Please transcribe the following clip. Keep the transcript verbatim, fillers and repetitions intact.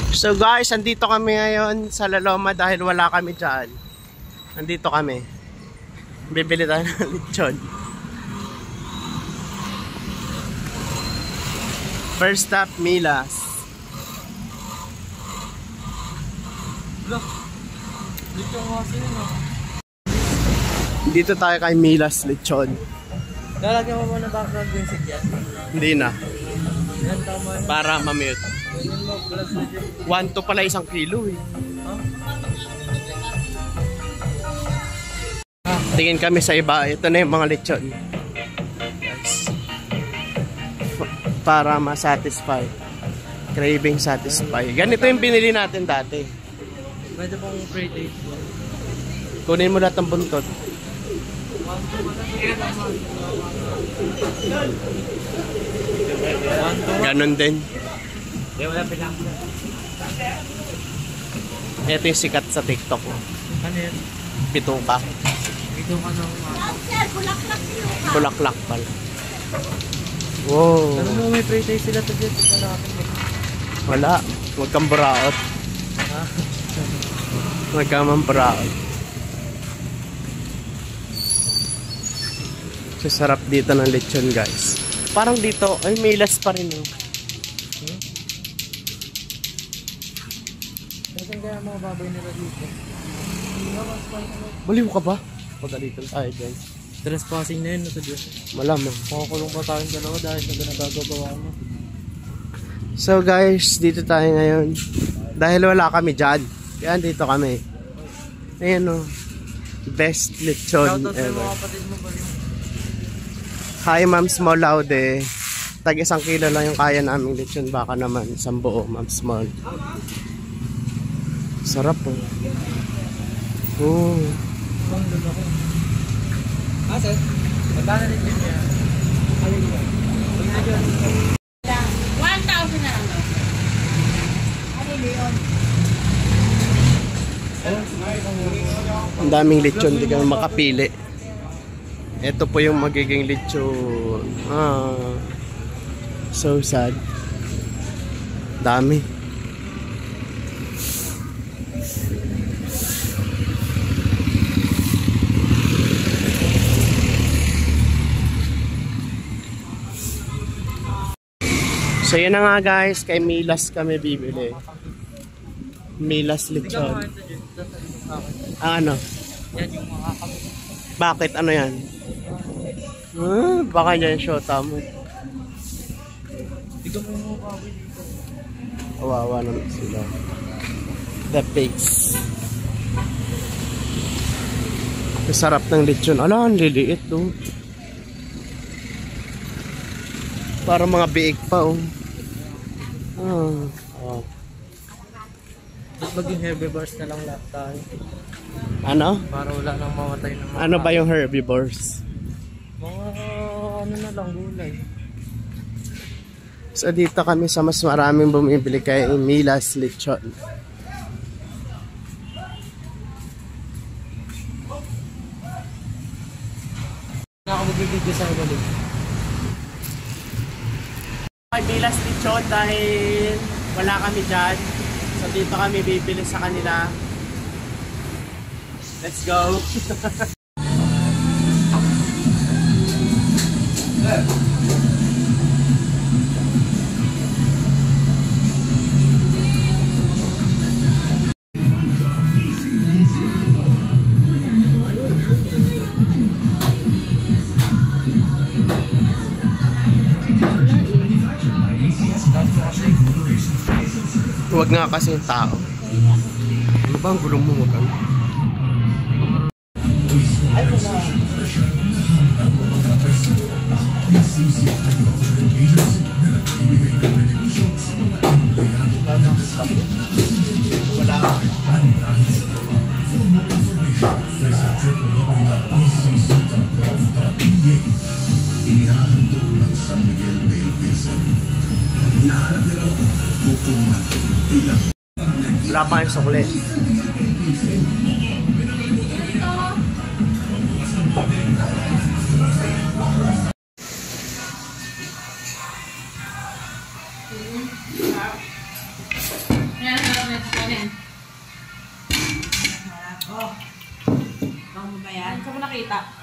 So guys, andito kami ngayon sa Laloma dahil wala kami dyan. Andito kami. Bibili tayo ng lechon. First stop, Milas. Dito tayo kay Milas Lechon. Lalagyan mo muna background music yan? Hindi na. Para mamute. one to pala isang kilo eh. Huh? Tingin kami sa iba. Ito na yung mga lechon. Guys. Para ma-satisfy. Craving satisfy. Ganito yung binili natin dati. Pwede pong pre-date. Kunin mo lahat ng buntot. Ganon din. Ito yung sikat sa TikTok. Ano yan? Pituka. Pituka ng mga. Bulaklak pala. Wow. Ano mo may pre-taste sila to dito? Wala. Huwag kang buraot. Ha? Huwag kang buraot. Sarap dito ng lechon guys. Parang dito, ay Milas pa rin oh. Hmm? Kasi kaya mga baboy nila dito. Baliw ka ba? Pagalitan tayo guys. Trespassing na yun ito dito. Malamang. Makakulong pa tayong dalawa dahil sa ginagagawa mo. So guys, dito tayo ngayon. Dahil wala kami dyan. Kaya dito kami. Ayan o. Best lechon shoutout ever. Shoutout sa mga kapatid mo ba rin? Hi Ma'am Small Laude. Tag isang kilo lang yung kaya naming lechon. Baka naman isang buo Ma'am Small. Sarap po. Oh. Ang ganda ko. Ah, sir? Magkano rin din niya? Ayun yun. one thousand na lang. Ayun yun. Ang daming lechon. Di ka makapili. Ito po yung magiging lechon. Ah, so sad. Dami. So yun na nga guys, kay Milas kami bibili. Milas lechon. Ah, ano? Yan yung mga kapatid. Bakit? Ano yan? Ah, baka yan shota mo. Tignan mo mo baboy dito. Kawawa naman sila. The pigs. Masarap ng lechon. Ala, ang liliit oh. Para mga biig pa oh. Ah. Oh. Maging herbivores na lang lahat tayo. Ano? Para wala nang mamatay ng mga Ano ba yung herbivores? mga ano na lang gulay. So dito kami sa mas maraming bumibili kay Milas Lechon. Nakakabibigyo sa ulit. Kay Milas Lechon dahil wala kami dyan. So dito kami bibili sa kanila. Let's go! Huwag nga kasi yung tao. Ano ba ang gulong mo mo ka? Wala. Wala pa yung sukli. Yan. mo ba yan? Saan mo nakita?